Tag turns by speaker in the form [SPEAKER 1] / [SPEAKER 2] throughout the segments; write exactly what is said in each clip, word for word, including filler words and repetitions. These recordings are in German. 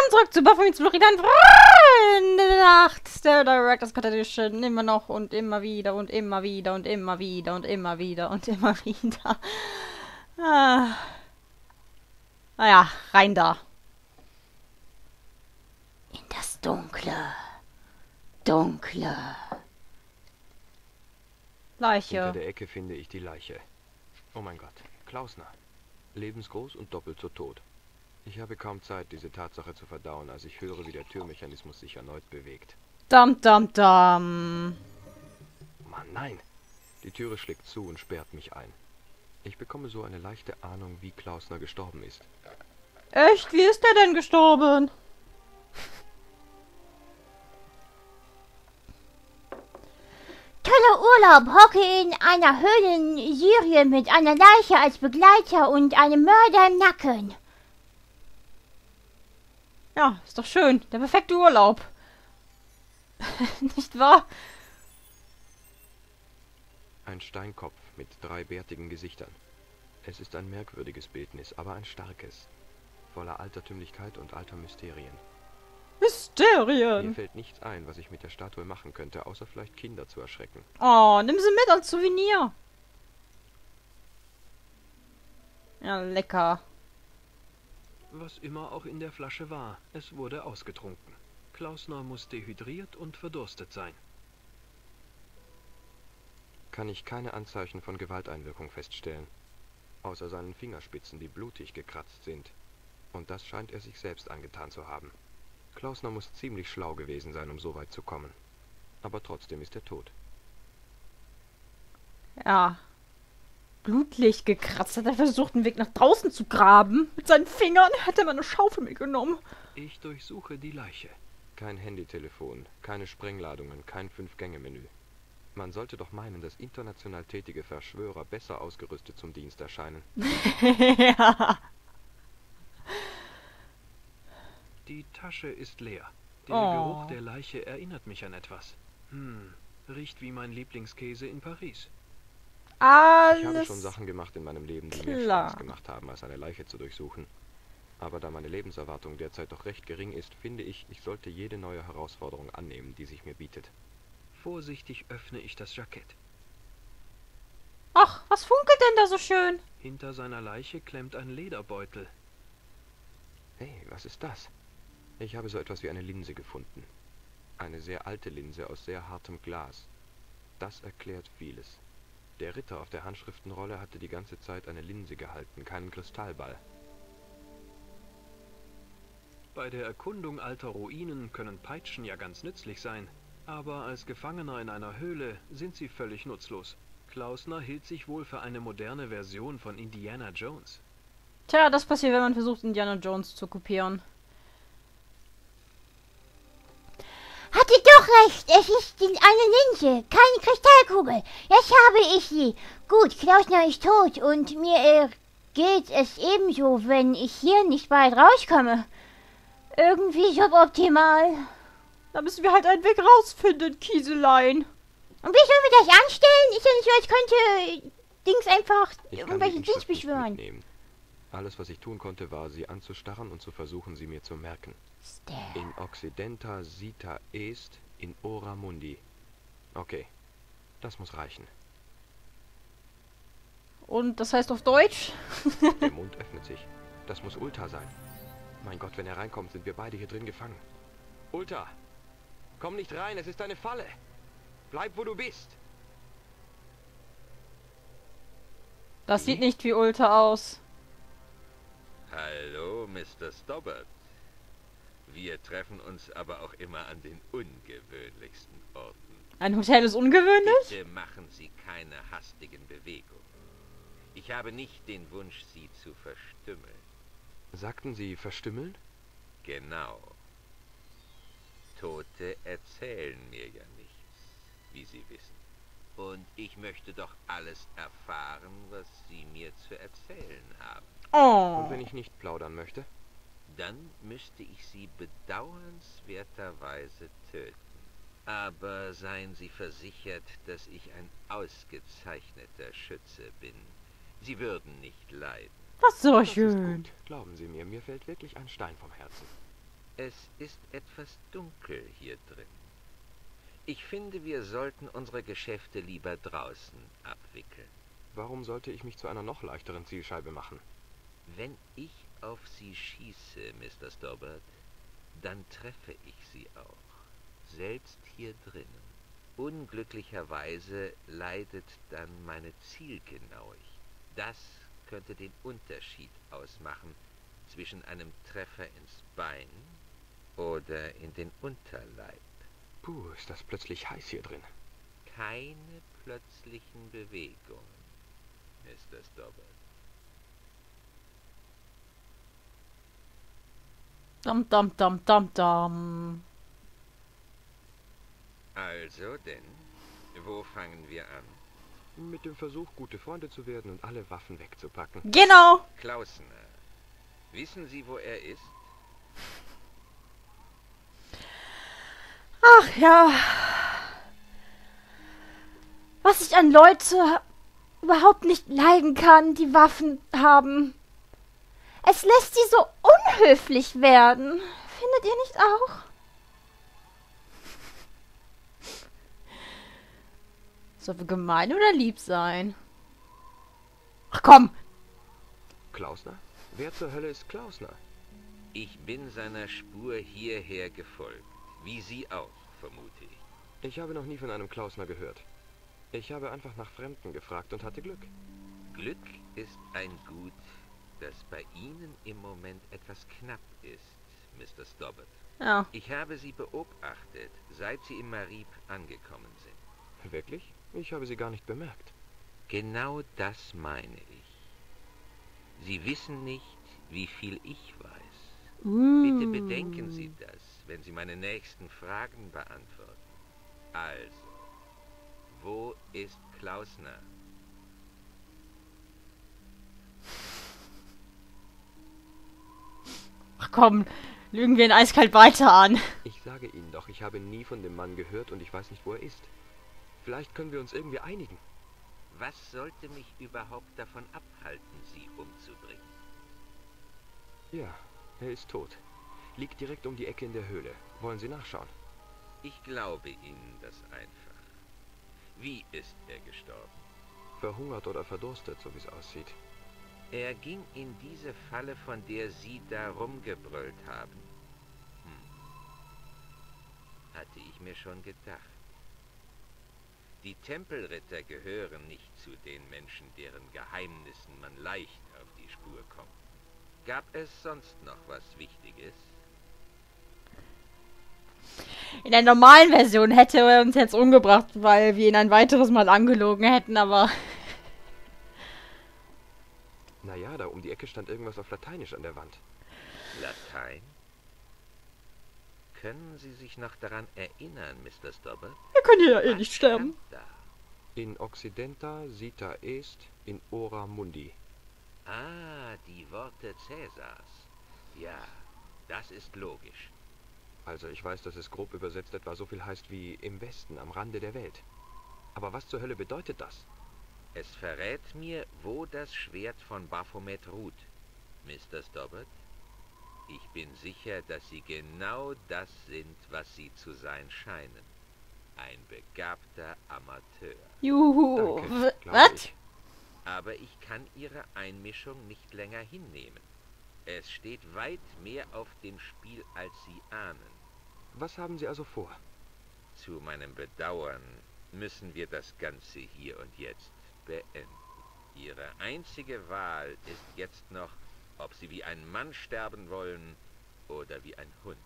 [SPEAKER 1] Willkommen zurück zu Baphomet's Florian Freunde Nacht. Stereo Director's Cut Edition. Immer noch und immer wieder und immer wieder und immer wieder und immer wieder und immer wieder. Ah. Naja, rein da. In das Dunkle. Dunkle. Leiche.
[SPEAKER 2] Hinter der Ecke finde ich die Leiche. Oh mein Gott, Klausner. Lebensgroß und doppelt so tot. Ich habe kaum Zeit, diese Tatsache zu verdauen, als ich höre, wie der Türmechanismus sich erneut bewegt.
[SPEAKER 1] Dam, dam, dam.
[SPEAKER 2] Mann, nein! Die Türe schlägt zu und sperrt mich ein. Ich bekomme so eine leichte Ahnung, wie Klausner gestorben ist.
[SPEAKER 1] Echt? Wie ist der denn gestorben?
[SPEAKER 3] Toller Urlaub, hocke in einer Höhle in Syrien mit einer Leiche als Begleiter und einem Mörder im Nacken.
[SPEAKER 1] Ja, ist doch schön. Der perfekte Urlaub. Nicht wahr?
[SPEAKER 2] Ein Steinkopf mit drei bärtigen Gesichtern. Es ist ein merkwürdiges Bildnis, aber ein starkes. Voller Altertümlichkeit und alter Mysterien. Mir
[SPEAKER 1] Mysterien.
[SPEAKER 2] fällt nichts ein, was ich mit der Statue machen könnte, außer vielleicht Kinder zu erschrecken.
[SPEAKER 1] Oh, nimm sie mit als Souvenir. Ja, lecker.
[SPEAKER 4] Was immer auch in der Flasche war, es wurde ausgetrunken. Klausner muss dehydriert und verdurstet sein.
[SPEAKER 2] Kann ich keine Anzeichen von Gewalteinwirkung feststellen. Außer seinen Fingerspitzen, die blutig gekratzt sind. Und das scheint er sich selbst angetan zu haben. Klausner muss ziemlich schlau gewesen sein, um so weit zu kommen. Aber trotzdem ist er tot.
[SPEAKER 1] Ja. Blutlich gekratzt. Hat er versucht, einen Weg nach draußen zu graben. Mit seinen Fingern hätte man eine Schaufel mitgenommen.
[SPEAKER 4] Ich durchsuche die Leiche.
[SPEAKER 2] Kein Handytelefon, keine Sprengladungen, kein Fünf-Gänge-Menü. Man sollte doch meinen, dass international tätige Verschwörer besser ausgerüstet zum Dienst erscheinen.
[SPEAKER 1] Ja.
[SPEAKER 4] Die Tasche ist leer. Der
[SPEAKER 1] Oh.
[SPEAKER 4] Geruch der Leiche erinnert mich an etwas. Hm, riecht wie mein Lieblingskäse in Paris.
[SPEAKER 1] Alles
[SPEAKER 2] Ich habe schon Sachen gemacht in meinem Leben, die mir
[SPEAKER 1] klar.
[SPEAKER 2] Spaß gemacht haben, als eine Leiche zu durchsuchen. Aber da meine Lebenserwartung derzeit doch recht gering ist, finde ich, ich sollte jede neue Herausforderung annehmen, die sich mir bietet.
[SPEAKER 4] Vorsichtig öffne ich das Jackett.
[SPEAKER 1] Ach, was funkelt denn da so schön?
[SPEAKER 4] Hinter seiner Leiche klemmt ein Lederbeutel.
[SPEAKER 2] Hey, was ist das? Ich habe so etwas wie eine Linse gefunden. Eine sehr alte Linse aus sehr hartem Glas. Das erklärt vieles. Der Ritter auf der Handschriftenrolle hatte die ganze Zeit eine Linse gehalten, keinen Kristallball.
[SPEAKER 4] Bei der Erkundung alter Ruinen können Peitschen ja ganz nützlich sein. Aber als Gefangener in einer Höhle sind sie völlig nutzlos. Klausner hielt sich wohl für eine moderne Version von Indiana Jones.
[SPEAKER 1] Tja, das passiert, wenn man versucht, Indiana Jones zu kopieren.
[SPEAKER 3] Hatte doch recht, es ist die- eine Linse, keine Kristallkugel. Jetzt habe ich sie. Gut, Klausner ist tot und mir äh, geht es ebenso, wenn ich hier nicht bald rauskomme. Irgendwie suboptimal.
[SPEAKER 1] Da müssen wir halt einen Weg rausfinden, Kieselein.
[SPEAKER 3] Und wie sollen wir das anstellen? Ist ja nicht so, als könnte äh, Dings einfach
[SPEAKER 2] Ich kann die
[SPEAKER 3] irgendwelche Dings
[SPEAKER 2] Inschrift nicht
[SPEAKER 3] beschwören.
[SPEAKER 2] mitnehmen. Alles, was ich tun konnte, war, sie anzustarren und zu versuchen, sie mir zu merken. In Occidenta Sita Est, in Ora Mundi. Okay, das muss reichen.
[SPEAKER 1] Und das heißt auf Deutsch?
[SPEAKER 2] Der Mund öffnet sich. Das muss Ulta sein. Mein Gott, wenn er reinkommt, sind wir beide hier drin gefangen. Ulta! Komm nicht rein, es ist eine Falle! Bleib, wo du bist!
[SPEAKER 1] Das sieht nicht wie Ulta aus.
[SPEAKER 5] Hallo, Mister Stobbart. Wir treffen uns aber auch immer an den ungewöhnlichsten Orten.
[SPEAKER 1] Ein Hotel ist ungewöhnlich?
[SPEAKER 5] Bitte machen Sie keine hastigen Bewegungen. Ich habe nicht den Wunsch, Sie zu verstümmeln.
[SPEAKER 2] Sagten Sie verstümmeln?
[SPEAKER 5] Genau. Tote erzählen mir ja nichts, wie Sie wissen. Und ich möchte doch alles erfahren, was Sie mir zu erzählen haben.
[SPEAKER 1] Oh.
[SPEAKER 2] Und wenn ich nicht plaudern möchte?
[SPEAKER 5] Dann müsste ich Sie bedauernswerterweise töten. Aber seien Sie versichert, dass ich ein ausgezeichneter Schütze bin. Sie würden nicht leiden.
[SPEAKER 1] Was so
[SPEAKER 2] Das ist
[SPEAKER 1] schön.
[SPEAKER 2] gut. Glauben Sie mir, mir fällt wirklich ein Stein vom Herzen.
[SPEAKER 5] Es ist etwas dunkel hier drin. Ich finde, wir sollten unsere Geschäfte lieber draußen abwickeln.
[SPEAKER 2] Warum sollte ich mich zu einer noch leichteren Zielscheibe machen?
[SPEAKER 5] Wenn ich auf Sie schieße, Mister Stobbart, dann treffe ich Sie auch. Selbst hier drinnen. Unglücklicherweise leidet dann meine Zielgenauigkeit. Das könnte den Unterschied ausmachen zwischen einem Treffer ins Bein oder in den Unterleib.
[SPEAKER 2] Puh, ist das plötzlich heiß hier drin.
[SPEAKER 5] Keine plötzlichen Bewegungen, Mister Stobbart.
[SPEAKER 1] Dam, dam, dam, dam, dam.
[SPEAKER 5] Also denn, wo fangen wir an?
[SPEAKER 2] Mit dem Versuch, gute Freunde zu werden und alle Waffen wegzupacken.
[SPEAKER 1] Genau.
[SPEAKER 5] Klausner. Wissen Sie, wo er ist?
[SPEAKER 1] Ach ja. Was ich an Leute überhaupt nicht leiden kann, die Waffen haben. Es lässt sie so unhöflich werden. Findet ihr nicht auch? Soll wir gemein oder lieb sein? Ach komm!
[SPEAKER 2] Klausner? Wer zur Hölle ist Klausner?
[SPEAKER 5] Ich bin seiner Spur hierher gefolgt. Wie Sie auch, vermute ich.
[SPEAKER 2] Ich habe noch nie von einem Klausner gehört. Ich habe einfach nach Fremden gefragt und hatte Glück.
[SPEAKER 5] Glück ist ein Gut, das bei Ihnen im Moment etwas knapp ist, Mister Stobbart.
[SPEAKER 1] Ja.
[SPEAKER 5] Ich habe Sie beobachtet, seit Sie im Marib angekommen sind.
[SPEAKER 2] Wirklich? Ich habe sie gar nicht bemerkt.
[SPEAKER 5] Genau das meine ich. Sie wissen nicht, wie viel ich weiß.
[SPEAKER 1] Mm.
[SPEAKER 5] Bitte bedenken Sie das, wenn Sie meine nächsten Fragen beantworten. Also, wo ist Klausner?
[SPEAKER 1] Ach komm, lügen wir ihn eiskalt weiter an.
[SPEAKER 2] Ich sage Ihnen doch, ich habe nie von dem Mann gehört und ich weiß nicht, wo er ist. Vielleicht können wir uns irgendwie einigen.
[SPEAKER 5] Was sollte mich überhaupt davon abhalten, Sie umzubringen?
[SPEAKER 2] Ja, er ist tot. Liegt direkt um die Ecke in der Höhle. Wollen Sie nachschauen?
[SPEAKER 5] Ich glaube Ihnen das einfach. Wie ist er gestorben?
[SPEAKER 2] Verhungert oder verdurstet, so wie es aussieht.
[SPEAKER 5] Er ging in diese Falle, von der Sie da rumgebrüllt haben. Hm. Hatte ich mir schon gedacht. Die Tempelritter gehören nicht zu den Menschen, deren Geheimnissen man leicht auf die Spur kommt. Gab es sonst noch was Wichtiges?
[SPEAKER 1] In der normalen Version hätte er uns jetzt umgebracht, weil wir ihn ein weiteres Mal angelogen hätten, aber...
[SPEAKER 2] Naja, da um die Ecke stand irgendwas auf Lateinisch an der Wand.
[SPEAKER 5] Latein? Können Sie sich noch daran erinnern, Mister Stobbart?
[SPEAKER 1] Wir können hier ja eh
[SPEAKER 5] Was
[SPEAKER 1] nicht sterben.
[SPEAKER 5] stand da?
[SPEAKER 2] In Occidenta sita est, in ora mundi.
[SPEAKER 5] Ah, die Worte Cäsars. Ja, das ist logisch.
[SPEAKER 2] Also ich weiß, dass es grob übersetzt etwa so viel heißt wie im Westen, am Rande der Welt. Aber was zur Hölle bedeutet das?
[SPEAKER 5] Es verrät mir, wo das Schwert von Baphomet ruht, Mister Stobbart. Ich bin sicher, dass Sie genau das sind, was Sie zu sein scheinen. Ein begabter Amateur.
[SPEAKER 1] Juhu.
[SPEAKER 2] Danke,
[SPEAKER 1] W-
[SPEAKER 2] glaube
[SPEAKER 1] Was?
[SPEAKER 2] ich.
[SPEAKER 5] Aber ich kann Ihre Einmischung nicht länger hinnehmen. Es steht weit mehr auf dem Spiel, als Sie ahnen.
[SPEAKER 2] Was haben Sie also vor?
[SPEAKER 5] Zu meinem Bedauern müssen wir das Ganze hier und jetzt beenden. Ihre einzige Wahl ist jetzt noch, ob Sie wie ein Mann sterben wollen oder wie ein Hund.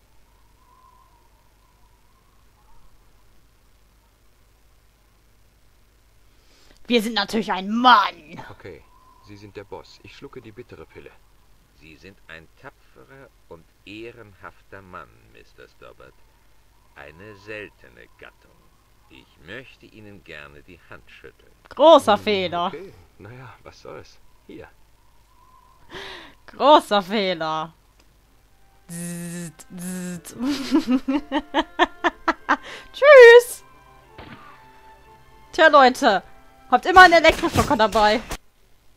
[SPEAKER 1] Wir sind natürlich ein Mann.
[SPEAKER 2] Okay, Sie sind der Boss. Ich schlucke die bittere Pille.
[SPEAKER 5] Sie sind ein tapferer und ehrenhafter Mann, Mister Stobbart. Eine seltene Gattung. Ich möchte Ihnen gerne die Hand schütteln.
[SPEAKER 1] Großer Fehler.
[SPEAKER 2] Okay, naja, was soll's. Hier.
[SPEAKER 1] Großer Fehler. Zzt, zzt. Tschüss. Tja, Leute. Habt immer einen Elektroschocker dabei.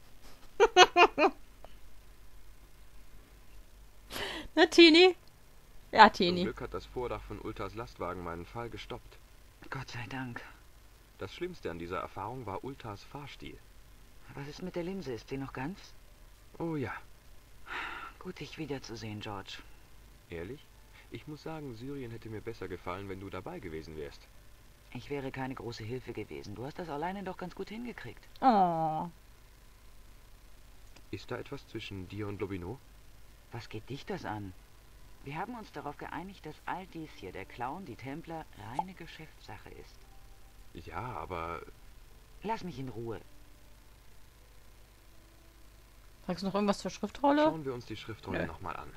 [SPEAKER 1] Ne, Tini? Ja,
[SPEAKER 2] Zum
[SPEAKER 1] Tini.
[SPEAKER 2] Glück hat das Vordach von Ultas Lastwagen meinen Fall gestoppt.
[SPEAKER 6] Gott sei Dank.
[SPEAKER 2] Das Schlimmste an dieser Erfahrung war Ultas Fahrstil.
[SPEAKER 6] Was ist mit der Linse? Ist sie noch ganz?
[SPEAKER 2] Oh ja,
[SPEAKER 6] Gut, dich wiederzusehen, George.
[SPEAKER 2] ehrlich? Ich muss sagen, Syrien hätte mir besser gefallen, wenn du dabei gewesen wärst.
[SPEAKER 6] Ich wäre keine große Hilfe gewesen. Du hast das alleine doch ganz gut hingekriegt.
[SPEAKER 1] Oh.
[SPEAKER 2] Ist da etwas zwischen dir und Lobino?
[SPEAKER 6] Was geht dich das an? Wir haben uns darauf geeinigt, dass all dies hier, der Clown, die Templer, reine Geschäftssache ist.
[SPEAKER 2] Ja, aber
[SPEAKER 6] Lass mich in Ruhe.
[SPEAKER 1] Sagst du noch irgendwas zur Schriftrolle?
[SPEAKER 2] schauen wir uns die Schriftrolle
[SPEAKER 1] Nö.
[SPEAKER 2] nochmal an.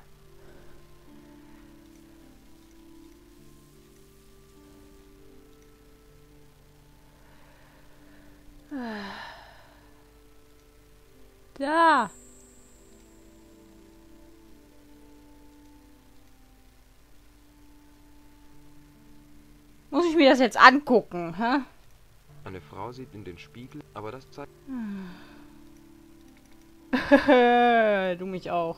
[SPEAKER 1] Da. Muss ich mir das jetzt angucken, hä?
[SPEAKER 2] Eine Frau sieht in den Spiegel, aber das zeigt...
[SPEAKER 1] Du mich auch.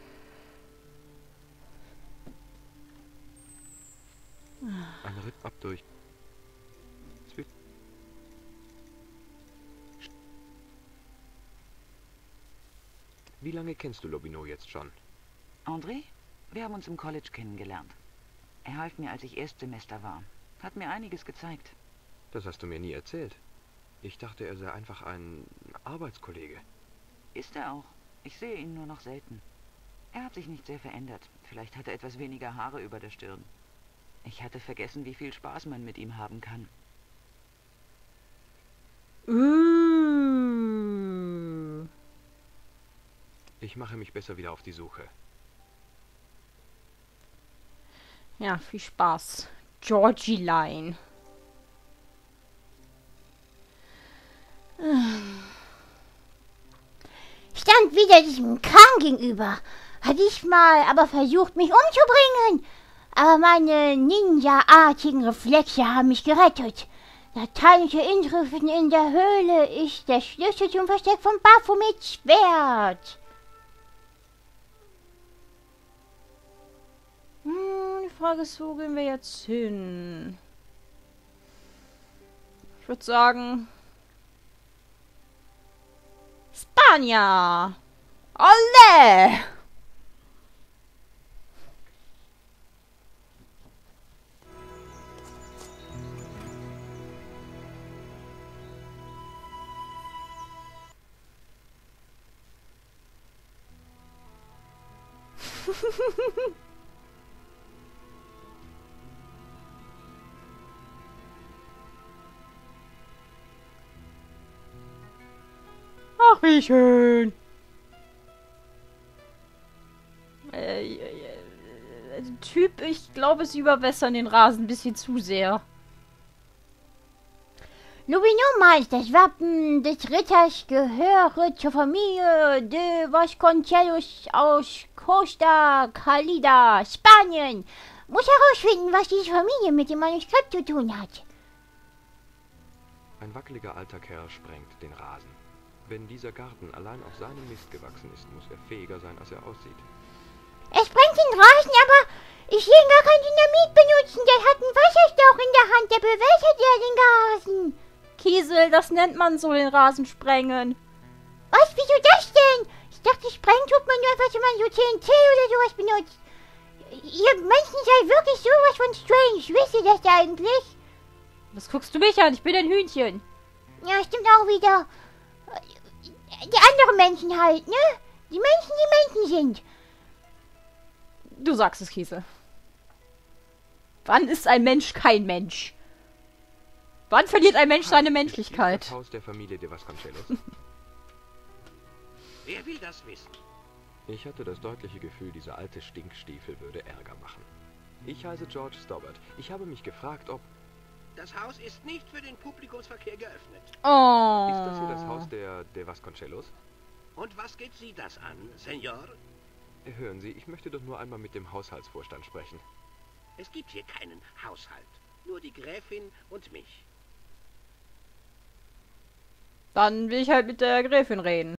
[SPEAKER 2] Ein Ritt ab durch... Zwi- Wie lange kennst du Lobino jetzt schon?
[SPEAKER 6] André, wir haben uns im College kennengelernt. Er half mir, als ich Erstsemester war. Hat mir einiges gezeigt.
[SPEAKER 2] Das hast du mir nie erzählt. Ich dachte, er sei einfach ein Arbeitskollege.
[SPEAKER 6] Ist er auch. Ich sehe ihn nur noch selten. Er hat sich nicht sehr verändert. Vielleicht hat er etwas weniger Haare über der Stirn. Ich hatte vergessen, wie viel Spaß man mit ihm haben kann.
[SPEAKER 1] Uh.
[SPEAKER 2] Ich mache mich besser wieder auf die Suche.
[SPEAKER 1] Ja, viel Spaß. Georgie Line.
[SPEAKER 3] Stand wieder diesem Kran gegenüber. Hatte ich mal aber versucht, mich umzubringen. Aber meine Ninja-artigen Reflexe haben mich gerettet. Lateinische Inschriften in der Höhle ist der Schlüssel zum Versteck von Baphomets Schwert.
[SPEAKER 1] Hm, die Frage ist, wo gehen wir jetzt hin? Ich würde sagen... Spania! Olle! Ach, wie schön. Äh, äh, äh, Typ, ich glaube, sie überwässern den Rasen ein bisschen zu sehr.
[SPEAKER 3] Lubino meint, das Wappen des Ritters gehöre zur Familie de Vasconcelos aus Costa Calida, Spanien. Muss herausfinden, was diese Familie mit dem Manuskript zu tun hat.
[SPEAKER 2] Ein wackeliger alter Kerl sprengt den Rasen. Wenn dieser Garten allein auf seinem Mist gewachsen ist, muss er fähiger sein, als er aussieht.
[SPEAKER 3] Er sprengt den Rasen, aber ich sehe ihn gar kein Dynamit benutzen. Der hat einen Wasserstoch in der Hand, der bewässert ja den Rasen.
[SPEAKER 1] Kiesel, das nennt man so, den Rasen sprengen.
[SPEAKER 3] Was, wieso das denn? Ich dachte, sprengen tut man nur einfach, wenn man so T N T oder sowas benutzt. Ihr Menschen seid wirklich sowas von strange. Wisst ihr das eigentlich?
[SPEAKER 1] Was guckst du mich an? Ich bin ein Hühnchen.
[SPEAKER 3] Ja, stimmt auch wieder. Die anderen Menschen halt, ne? Die Menschen, die Menschen sind.
[SPEAKER 1] Du sagst es, Kiesel. Wann ist ein Mensch kein Mensch? Wann verliert ein Mensch seine
[SPEAKER 2] Das
[SPEAKER 1] Menschlichkeit?
[SPEAKER 2] Haus der Familie de Vasconcelos.
[SPEAKER 5] Wer will das wissen?
[SPEAKER 2] Ich hatte das deutliche Gefühl, dieser alte Stinkstiefel würde Ärger machen. Ich heiße George Stobbart. Ich habe mich gefragt, ob...
[SPEAKER 5] Das Haus ist nicht für den Publikumsverkehr geöffnet.
[SPEAKER 1] Oh.
[SPEAKER 2] Ist das hier das Haus der de Vasconcelos?
[SPEAKER 5] Und was geht Sie das an, Senor?
[SPEAKER 2] Hören Sie, ich möchte doch nur einmal mit dem Haushaltsvorstand sprechen.
[SPEAKER 5] Es gibt hier keinen Haushalt. Nur die Gräfin und mich.
[SPEAKER 1] Dann will ich halt mit der Gräfin reden.